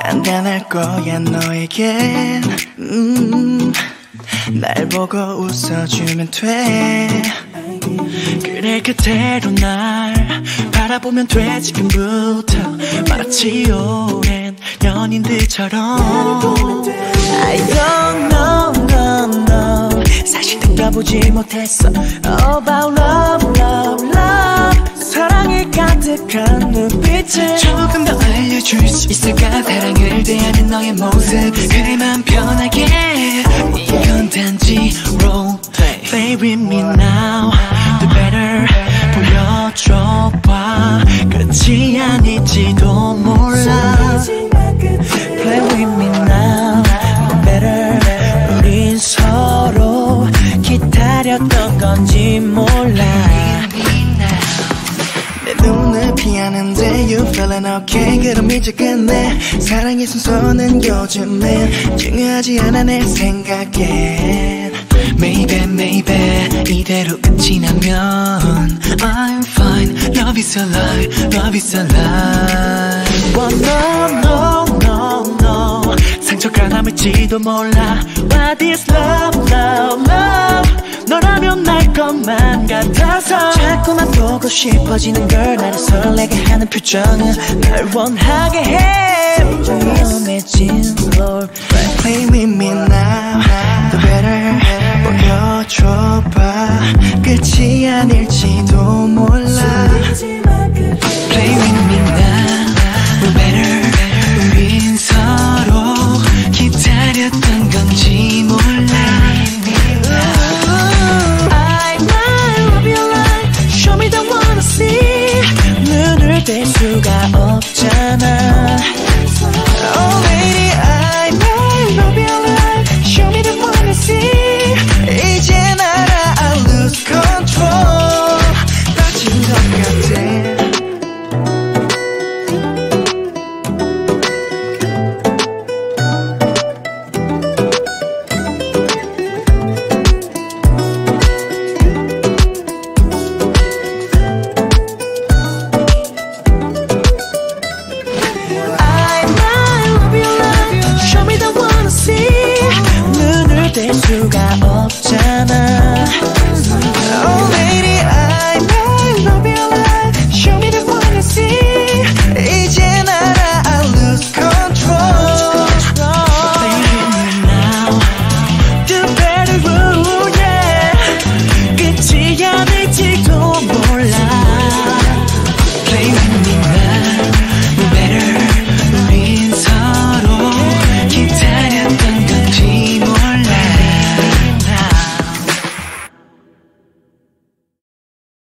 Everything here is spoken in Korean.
단단할 거야 너에겐 날 보고 웃어주면 돼 그래 그대로 날 바라보면 돼 지금부터 마치 오랜 연인들처럼 I don't know, no, no 사실 느껴보지 못했어 About love, love, love 사랑이 가득한 눈빛을 조금 더 알려줄 수 있을까 사랑을 대하는 너의 모습 그래만 편하게 이건 단지 role play with me now The better 보여줘봐 끝이 아닐지도 몰라 Play with me now The better 우린 서로 기다렸던 건지 몰라 내 눈을 피하는데 You feeling okay 그럼 이제 끝내 사랑의 순서는 요즘엔 중요하지 않아 내 생각엔 Maybe maybe 이대로 끝이 나면 I'm fine Love is alive Love is alive Oh no no no no 상처가 남을지도 몰라 What is love love love 너라면 날 것만 같아서 자꾸만 보고 싶어지는 걸 나를 설레게 하는 표정은 날 원하게 해 위험해진 Lord Play with me now The better 보여줘봐 끝이 아닐지도 몰라 Play with me now The better 우린 서로 기다렸던 건지 몰라 뗄 수가